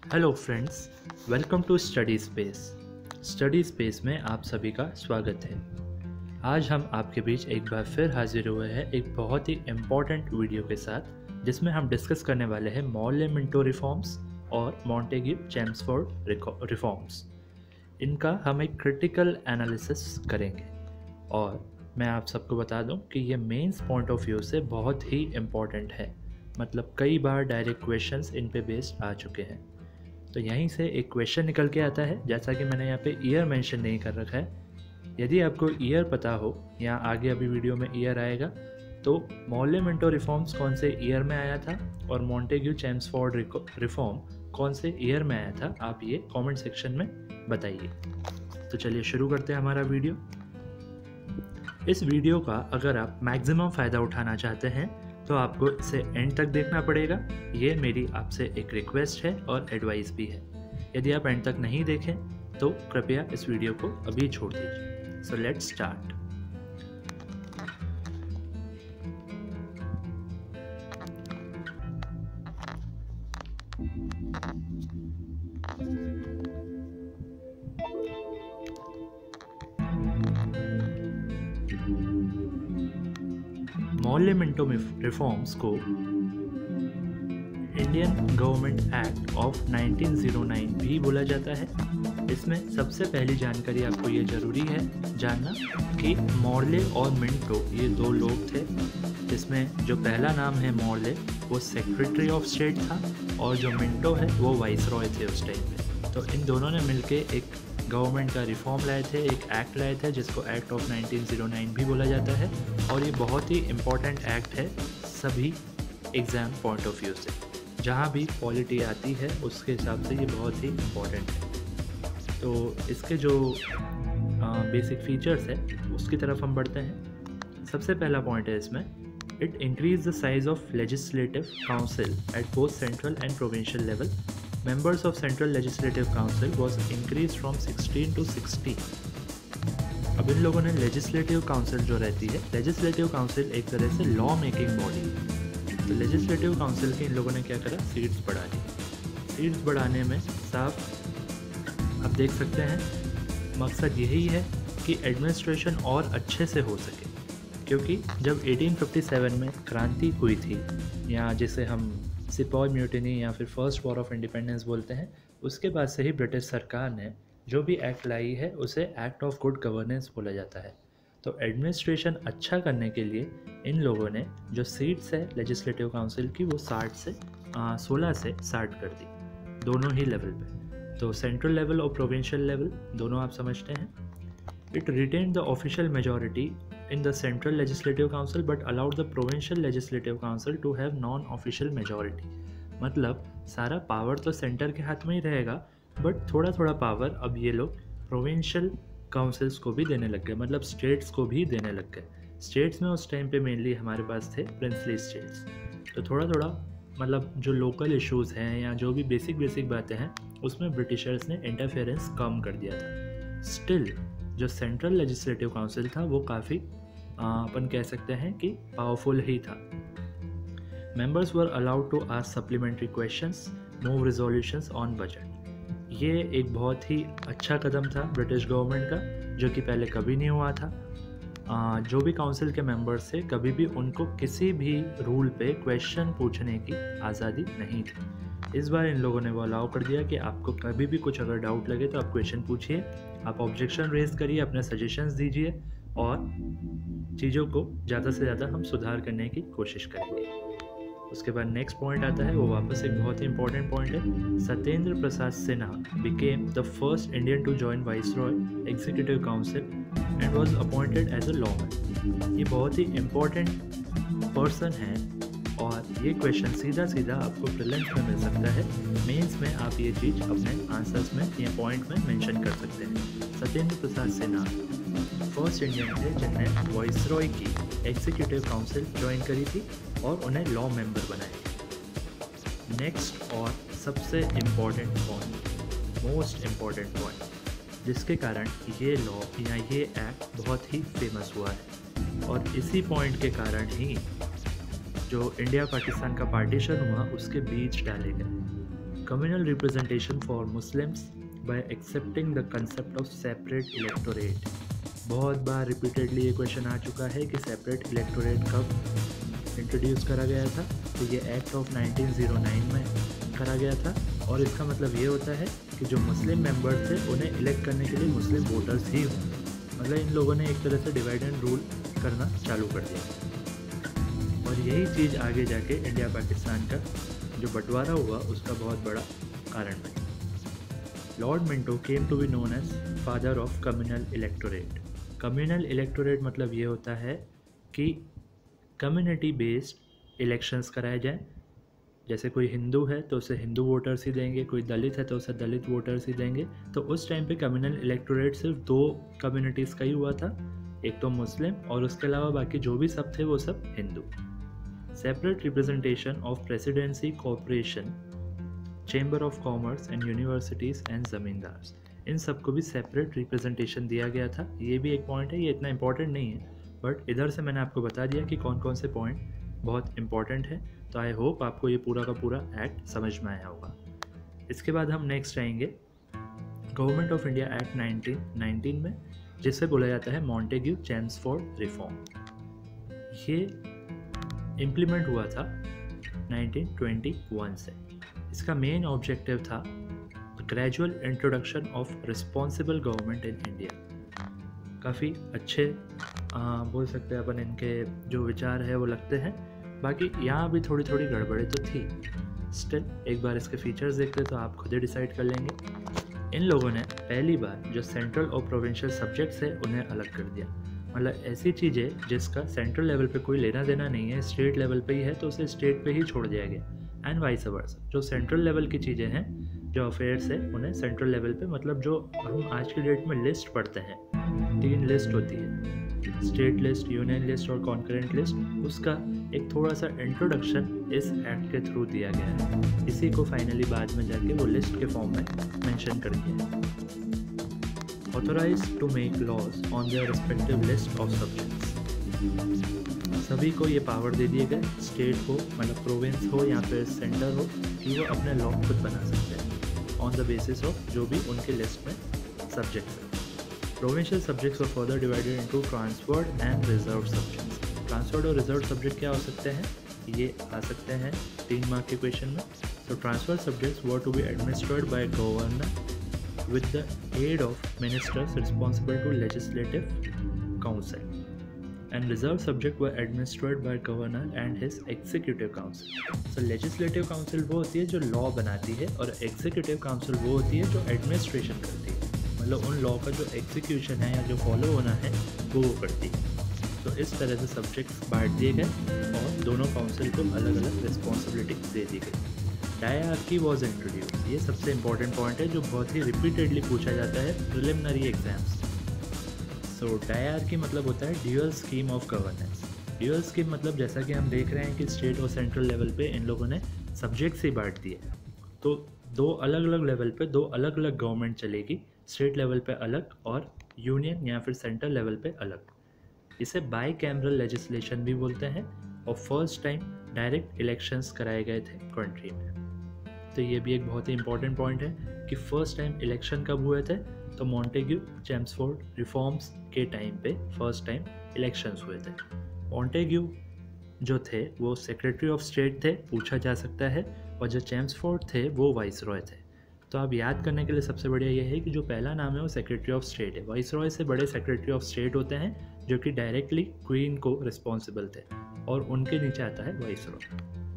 Hello friends, welcome to study space. Study space में आप सभी का स्वागत है। आज हम आपके बीच एक बार फिर हाजिर हुए हैं एक बहुत ही इम्पॉर्टेंट वीडियो के साथ, जिसमें हम डिस्कस करने वाले हैं मॉर्ले-मिंटो रिफॉर्म्स और मॉन्टेग्यू-चेम्सफोर्ड रिफॉर्म्स। इनका हम एक क्रिटिकल एनालिसिस करेंगे और मैं आप सबको बता दूं कि ये मेंस पॉइंट ऑफ व्यू से बहुत ही इम्पॉर्टेंट है। मतलब कई बार डायरेक्ट क्वेश्चंस इन पे बेस्ड आ चुके हैं। तो यहीं से एक क्वेश्चन निकल के आता है, जैसा कि मैंने यहाँ पे ईयर मेंशन नहीं कर रखा है। यदि आपको ईयर पता हो या आगे अभी वीडियो में ईयर आएगा, तो मॉर्ले-मिंटो रिफॉर्म्स कौन से ईयर में आया था और मॉन्टेग्यू-चेम्सफोर्ड रिफॉर्म कौन से ईयर में आया था, आप ये कमेंट सेक्शन में बताइए। तो चलिए शुरू करते हैं हमारा वीडियो। इस वीडियो का अगर आप मैक्सिमम फ़ायदा उठाना चाहते हैं तो आपको इसे एंड तक देखना पड़ेगा। ये मेरी आपसे एक रिक्वेस्ट है और एडवाइस भी है। यदि आप एंड तक नहीं देखें तो कृपया इस वीडियो को अभी छोड़ दीजिए। So let's start. Morley Minto reforms को इंडियन गवर्नमेंट एक्ट ऑफ 1909 भी बोला जाता है। इसमें सबसे पहली जानकारी आपको ये ज़रूरी है जानना कि मॉर्ले और मिंटो ये दो लोग थे, जिसमें जो पहला नाम है मॉर्ले वो सेक्रेटरी ऑफ स्टेट था और जो मिंटो है वो वाइसरॉय थे उस टाइम पे। तो इन दोनों ने मिलके एक गवर्नमेंट का रिफॉर्म लाए थे, एक एक्ट लाए थे जिसको एक्ट ऑफ 1909 भी बोला जाता है। और ये बहुत ही इम्पॉर्टेंट एक्ट है सभी एग्ज़ाम पॉइंट ऑफ व्यू से। जहाँ भी पॉलिटी आती है उसके हिसाब से ये बहुत ही इम्पॉर्टेंट है। तो इसके जो बेसिक फीचर्स है उसकी तरफ हम बढ़ते हैं। सबसे पहला पॉइंट है इसमें, it increase the size of legislative council at both central and provincial level. Members of Central Legislative Council was increased from 16 to 60। अब इन लोगों ने लेजिस्लेटिव काउंसिल जो रहती है, लेजिस्लेटिव काउंसिल एक तरह से लॉ मेकिंग बॉडी। तो लेजिस्लेटिव काउंसिल के इन लोगों ने क्या करा, सीट्स बढ़ा दी। सीट्स बढ़ाने में साफ आप देख सकते हैं मकसद यही है कि एडमिनिस्ट्रेशन और अच्छे से हो सके। क्योंकि जब 1857 में क्रांति हुई थी, या जिसे हम सिपॉय म्यूटिनी या फिर फर्स्ट वॉर ऑफ इंडिपेंडेंस बोलते हैं, उसके बाद से ही ब्रिटिश सरकार ने जो भी एक्ट लाई है उसे एक्ट ऑफ गुड गवर्नेंस बोला जाता है। तो एडमिनिस्ट्रेशन अच्छा करने के लिए इन लोगों ने जो सीट्स है लेजिस्लेटिव काउंसिल की वो 16 से 60 कर दी, दोनों ही लेवल पे। तो सेंट्रल लेवल और प्रोविंशियल लेवल दोनों आप समझते हैं। It retained the official majority in the Central Legislative Council but allowed the Provincial Legislative Council to have non-official majority। मतलब सारा पावर तो सेंटर के हाथ में ही रहेगा, बट थोड़ा थोड़ा पावर अब ये लोग प्रोविंशियल काउंसिल्स को भी देने लग गए, मतलब स्टेट्स को भी देने लग गए। स्टेट्स में उस टाइम पे मेनली हमारे पास थे प्रिंसली स्टेट्स। तो थोड़ा थोड़ा मतलब जो लोकल इश्यूज़ हैं या जो भी बेसिक बातें हैं उसमें ब्रिटिशर्स ने इंटरफेरेंस कम कर दिया था। स्टिल जो सेंट्रल लेजिस्लेटिव काउंसिल था वो काफ़ी अपन कह सकते हैं कि पावरफुल ही था। Members were allowed to ask supplementary questions, move resolutions on budget. ये एक बहुत ही अच्छा कदम था ब्रिटिश गवर्नमेंट का, जो कि पहले कभी नहीं हुआ था। जो भी काउंसिल के मेंबर्स थे कभी भी उनको किसी भी रूल पे क्वेश्चन पूछने की आज़ादी नहीं थी। इस बार इन लोगों ने वो अलाउ कर दिया कि आपको कभी भी कुछ अगर डाउट लगे तो आप क्वेश्चन पूछिए, आप ऑब्जेक्शन रेज करिए, अपने सजेशंस दीजिए और चीज़ों को ज़्यादा से ज़्यादा हम सुधार करने की कोशिश करेंगे। उसके बाद नेक्स्ट पॉइंट आता है, वो वापस एक बहुत ही इंपॉर्टेंट पॉइंट है। Satyendra Prasad Sinha became the first Indian to join viceroy executive council and was appointed as a lawman. ये बहुत ही इम्पॉर्टेंट पर्सन है और ये क्वेश्चन सीधा आपको प्रीलिम्स में मिल सकता है। मेंस में आप ये चीज़ अपने आंसर्स में या पॉइंट में मेंशन कर सकते हैं। सत्येंद्र प्रसाद सिन्हा फर्स्ट इंडियन थे जिन्हें वाइसरॉय की एग्जीक्यूटिव काउंसिल ज्वाइन करी थी और उन्हें लॉ मेंबर बनाया। नेक्स्ट और सबसे important point, most important point, जिसके कारण ये लॉ या ये एक्ट बहुत ही फेमस हुआ है और इसी पॉइंट के कारण ही जो इंडिया पाकिस्तान का पार्टीशन हुआ उसके बीच डाले गए। Communal representation for Muslims by accepting the concept of separate electorate. बहुत बार रिपीटेडली ये क्वेश्चन आ चुका है कि सेपरेट इलेक्टोरेट कब इंट्रोड्यूस करा गया था। तो ये एक्ट ऑफ 1909 में करा गया था और इसका मतलब ये होता है कि जो मुस्लिम मेंबर्स थे उन्हें इलेक्ट करने के लिए मुस्लिम वोटर्स ही हों। मतलब इन लोगों ने एक तरह से डिवाइड एंड रूल करना चालू कर दिया और यही चीज़ आगे जाके इंडिया पाकिस्तान का जो बंटवारा हुआ उसका बहुत बड़ा कारण बनी। Lord Minto came to be known as father of communal electorate. Communal electorate मतलब ये होता है कि कम्युनिटी बेस्ड इलेक्शंस कराए जाएं। जैसे कोई हिंदू है तो उसे हिंदू वोटर्स ही देंगे, कोई दलित है तो उसे दलित वोटर्स ही देंगे। तो उस टाइम पे कम्युनल इलेक्टोरेट सिर्फ 2 कम्युनिटीज़ का ही हुआ था, एक तो मुस्लिम और उसके अलावा बाकी जो भी सब थे वो सब Hindu. Separate representation of presidency corporation, chamber of commerce and universities and zamindars, इन सबको भी सेपरेट रिप्रेजेंटेशन दिया गया था। ये भी एक पॉइंट है, ये इतना इंपॉर्टेंट नहीं है बट इधर से मैंने आपको बता दिया कि कौन कौन से पॉइंट बहुत इंपॉर्टेंट है। तो आई होप आपको ये पूरा का पूरा एक्ट समझ में आया होगा। इसके बाद हम नेक्स्ट आएंगे गवर्नमेंट ऑफ इंडिया एक्ट 1919 में, जिसे बोला जाता है मॉन्टेग्यू चेम्सफोर्ड रिफॉर्म। ये इम्प्लीमेंट हुआ था 1921 से। इसका मेन ऑब्जेक्टिव था gradual introduction of responsible government in India. काफ़ी अच्छे बोल सकते हैं अपन, इनके जो विचार है वो लगते हैं। बाकी यहाँ भी थोड़ी थोड़ी गड़बड़े तो थी, स्टिल एक बार इसके फीचर्स देखते तो आप खुद ही डिसाइड कर लेंगे। इन लोगों ने पहली बार जो सेंट्रल और प्रोविंशियल सब्जेक्ट्स है उन्हें अलग कर दिया। मतलब ऐसी चीज़ें जिसका सेंट्रल लेवल पे कोई लेना देना नहीं है, स्टेट लेवल पे ही है, तो उसे स्टेट पे ही छोड़ दिया गया। एंड वाइस वर्सा, जो सेंट्रल लेवल की चीज़ें हैं, जो अफेयर्स है, उन्हें सेंट्रल लेवल पे, मतलब जो हम आज की डेट में लिस्ट पढ़ते हैं, 3 लिस्ट होती है, स्टेट लिस्ट, यूनियन लिस्ट और कॉन्करेंट लिस्ट, उसका एक थोड़ा सा इंट्रोडक्शन इस एक्ट के थ्रू दिया गया है। इसी को फाइनली बाद में जाके वो लिस्ट के फॉर्म में मेंशन कर दिया है। Authorized to make laws on their respective list of subjects, सभी को ये पावर दे दिए गए, स्टेट हो मतलब प्रोविंस हो या फिर सेंटर हो, कि वो अपने लॉ खुद बना सकते हैं ऑन द बेसिस ऑफ जो भी उनके लिस्ट में सब्जेक्ट्स है। Provincial subjects were further divided into transferred and reserve subjects. Transferred और रिजर्व सब्जेक्ट क्या हो सकते हैं, ये आ सकते हैं 3 मार्क के क्वेश्चन में। तो transferred subjects were to be administered by governor with the aid of ministers responsible to legislative council, and reserved subject were administered by governor and his executive council. So legislative council वो होती है जो law बनाती है और executive council वो होती है जो एडमिनिस्ट्रेशन करती है, मतलब उन लॉ का जो एग्जीक्यूशन है या जो फॉलो होना है वो करती है। तो इस तरह से सब्जेक्ट्स बांट दिए गए और दोनों काउंसिल को अलग अलग रिस्पॉन्सिबिलिटी दे दी गई। डायरार्की वॉज इंट्रोड्यूस, ये सबसे इंपॉर्टेंट पॉइंट है जो बहुत ही रिपीटेडली पूछा जाता है प्रिलिमिनरी एग्जाम्स। सो डायरार्की मतलब होता है dual scheme of governance. Dual scheme मतलब जैसा कि हम देख रहे हैं कि स्टेट और सेंट्रल लेवल पे इन लोगों ने सब्जेक्ट्स ही बांट दिए, तो 2 अलग अलग लेवल पे 2 अलग अलग गवर्नमेंट चलेगी, स्टेट लेवल पे अलग और यूनियन या फिर सेंट्रल लेवल पे अलग। इसे बाई कैमरल लेजिस्लेशन भी बोलते हैं और फर्स्ट टाइम डायरेक्ट इलेक्शंस कराए गए थे कंट्री में। तो ये भी एक बहुत ही इंपॉर्टेंट पॉइंट है कि फर्स्ट टाइम इलेक्शन कब हुए थे, तो मॉन्टेग्यू चेम्सफोर्ड रिफॉर्म्स के टाइम पे फर्स्ट टाइम इलेक्शंस हुए थे। मॉन्टेग्यू जो थे वो सेक्रेटरी ऑफ स्टेट थे, पूछा जा सकता है, और जो चेम्सफोर्ड थे वो वाइसरॉय थे। तो आप याद करने के लिए सबसे बढ़िया ये है कि जो पहला नाम है वो सेक्रेटरी ऑफ स्टेट है। वाइसरॉय से बड़े सेक्रेटरी ऑफ स्टेट होते हैं जो कि डायरेक्टली क्वीन को रिस्पॉन्सिबल थे और उनके नीचे आता है वाइसरॉय।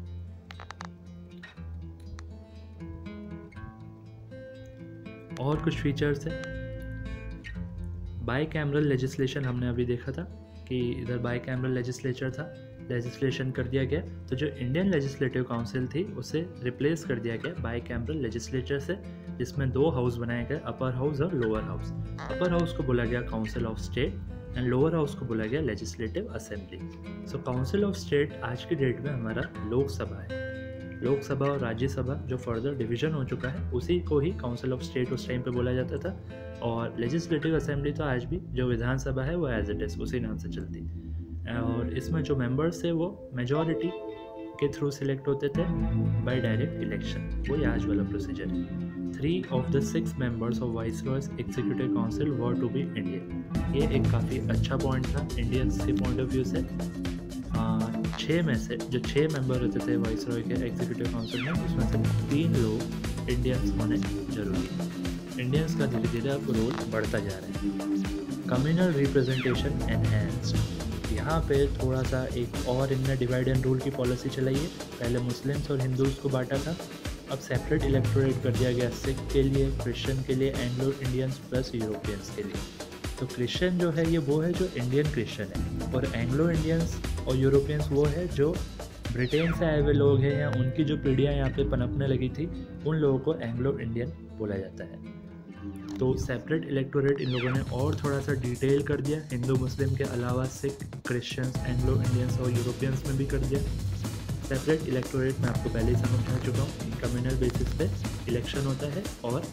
और कुछ फीचर्स है। बाई कैमरल लेजिस्लेशन हमने अभी देखा था कि इधर बाई कैमरल लेजिस्लेचर था, लेजिस्लेशन कर दिया गया, तो जो इंडियन लेजिस्लेटिव काउंसिल थी उसे रिप्लेस कर दिया गया बाई कैमरल लेजिस्लेचर से, जिसमें 2 हाउस बनाए गए, अपर हाउस और लोअर हाउस। अपर हाउस को बोला गया council of state and lower house को बोला गया legislative assembly. So council of state आज की डेट में हमारा लोकसभा है। लोकसभा और राज्यसभा जो फर्दर डिवीजन हो चुका है उसी को ही काउंसिल ऑफ स्टेट उस टाइम पे बोला जाता था, और लेजिस्लेटिव असेंबली तो आज भी जो विधानसभा है वो एज इट इज़ उसी नाम से चलती है। और इसमें जो मेंबर्स थे वो मेजॉरिटी के थ्रू सिलेक्ट होते थे बाय डायरेक्ट इलेक्शन, वही आज वाला प्रोसीजर है। 3 of the 6 members of Viceroy's Executive Council were to be Indian। ये एक काफ़ी अच्छा पॉइंट था इंडियंस के पॉइंट ऑफ व्यू से। 6 में से जो 6 मेंबर होते थे वाइसरॉय के एग्जीक्यूटिव काउंसिल में, उसमें से 3 लोग इंडियंस होने जरूरी है। इंडियंस का धीरे धीरे अब रोल बढ़ता जा रहा है। कम्युनल रिप्रेजेंटेशन एनहेंस्ड, यहाँ पे थोड़ा सा एक और इनने डिवाइड एंड रूल की पॉलिसी चलाई है। पहले मुस्लिम्स और हिंदूज़ को बांटा था, अब सेपरेट इलेक्टोरेट कर दिया गया सिख के लिए, क्रिश्चियन के लिए, एंग्लो इंडियंस प्लस यूरोपियंस के लिए। तो क्रिश्चियन जो है ये वो है जो इंडियन क्रिश्चियन है, और एंग्लो इंडियंस और यूरोपियंस वो है जो ब्रिटेन से आए हुए लोग हैं या उनकी जो पीढ़ियाँ यहाँ पे पनपने लगी थी, उन लोगों को एंग्लो इंडियन बोला जाता है। तो सेपरेट इलेक्टोरेट इन लोगों ने और थोड़ा सा डिटेल कर दिया, हिंदू मुस्लिम के अलावा सिख, क्रिश्चियंस, एंग्लो इंडियंस और यूरोपियंस में भी कर दिया। सेपरेट इलेक्टोरेट मैं आपको पहले ही समझा चुका हूँ, कम्युनल बेसिस पे इलेक्शन होता है और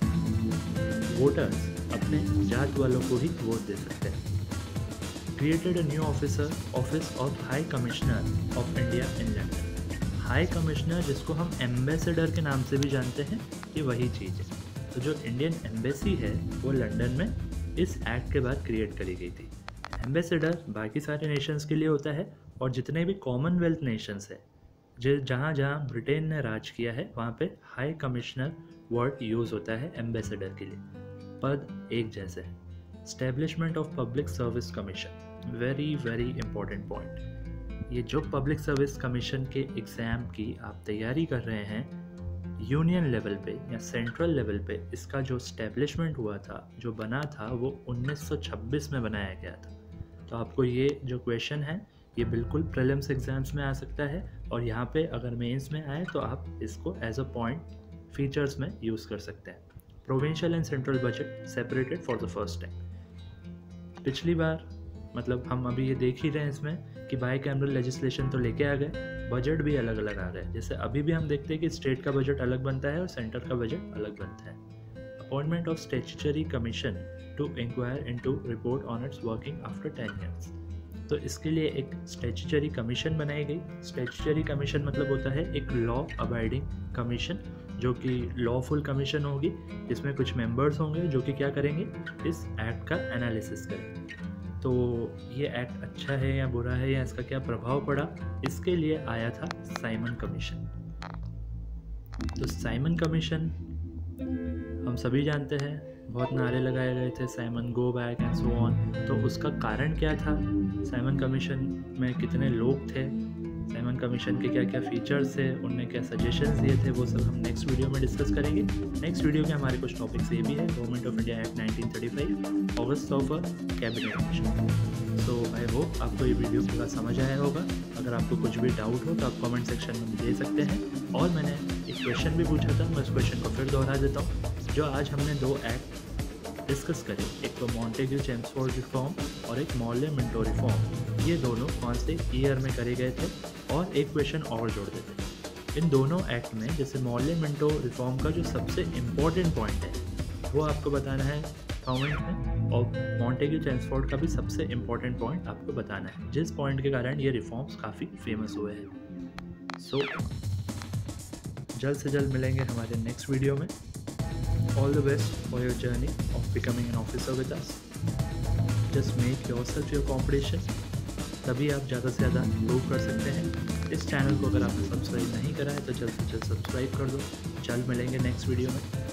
वोटर्स अपने जात वालों को ही वोट दे सकते हैं। Created a new office of high commissioner of India in London. High commissioner जिसको हम एम्बेसडर के नाम से भी जानते हैं, ये वही चीज़ है। तो जो इंडियन एम्बेसी है वो लंदन में इस एक्ट के बाद क्रिएट करी गई थी। एम्बेसडर बाकी सारे नेशंस के लिए होता है, और जितने भी कॉमनवेल्थ नेशंस है जहाँ जहाँ ब्रिटेन ने राज किया है वहाँ पे हाई कमिश्नर वर्ड यूज़ होता है एम्बेसडर के लिए। पद एक जैसे है। Establishment of public service commission, very very important point. ये जो पब्लिक सर्विस कमीशन के एग्ज़ाम की आप तैयारी कर रहे हैं, यूनियन लेवल पे या सेंट्रल लेवल पे इसका जो स्टैब्लिशमेंट हुआ था, जो बना था, वो 1926 में बनाया गया था। तो आपको ये जो क्वेश्चन है ये बिल्कुल प्रीलिम्स एग्जाम्स में आ सकता है, और यहाँ पे अगर मेंस में आए तो आप इसको एज अ पॉइंट फीचर्स में यूज़ कर सकते हैं। Provincial and central budget separated for the first time. पिछली बार मतलब हम अभी ये देख ही रहे हैं इसमें कि बाई कैमरल लेजिस्लेशन तो लेके आ गए, बजट भी अलग अलग आ गए। जैसे अभी भी हम देखते हैं कि स्टेट का बजट अलग बनता है और सेंटर का बजट अलग बनता है। Appointment of statutory commission to inquire into report on its working after 10 years. तो इसके लिए एक स्टैट्यूटरी कमीशन बनाई गई। स्टैट्यूटरी कमीशन मतलब होता है एक लॉ अबाइडिंग कमीशन, जो कि लॉफुल कमीशन होगी, जिसमें कुछ मेंबर्स होंगे जो कि क्या करेंगे, इस एक्ट का एनालिसिस करेंगे। तो ये एक्ट अच्छा है या बुरा है या इसका क्या प्रभाव पड़ा, इसके लिए आया था साइमन कमीशन। तो साइमन कमीशन हम सभी जानते हैं, बहुत नारे लगाए गए थे, Simon go back and so on. तो उसका कारण क्या था, साइमन कमीशन में कितने लोग थे, साइमन कमीशन के क्या क्या फीचर्स थे, उनने क्या सजेशंस दिए थे, वो सब हम नेक्स्ट वीडियो में डिस्कस करेंगे। नेक्स्ट वीडियो के हमारे कुछ टॉपिक्स ये भी है, government of India act 1935, August of cabinet mission. So I hope आपको ये वीडियो पूरा समझ आया होगा। अगर आपको कुछ भी डाउट हो तो आप कमेंट सेक्शन में दे सकते हैं। और मैंने एक क्वेश्चन भी पूछा था, मैं उस क्वेश्चन को फिर दोहरा देता हूँ। जो आज हमने 2 एक्ट डिस्कस करे, एक तो मॉन्टेग्यू चेम्सफोर्ड रिफॉर्म और एक मॉर्ले मिंटो रिफॉर्म, ये दोनों कौन से ईयर में करे गए थे, और एक क्वेश्चन और जोड़ देते। इन दोनों एक्ट में जैसे मॉर्ले मिंटो रिफॉर्म का जो सबसे इम्पोर्टेंट पॉइंट है वो आपको बताना है कमेंट में, और मॉन्टेग्यू चेम्सफोर्ड का भी सबसे इम्पोर्टेंट पॉइंट आपको बताना है, जिस पॉइंट के कारण ये रिफॉर्म्स काफ़ी फेमस हुए हैं। सो जल्द से जल्द मिलेंगे हमारे नेक्स्ट वीडियो में। All the best for your journey of becoming an officer with us. Just make yourself your competition. तभी आप ज़्यादा से ज़्यादा इम्प्रूव कर सकते हैं। इस चैनल को अगर आपने सब्सक्राइब नहीं करा है तो जल्द से जल्द सब्सक्राइब कर दो। जल्द मिलेंगे नेक्स्ट वीडियो में।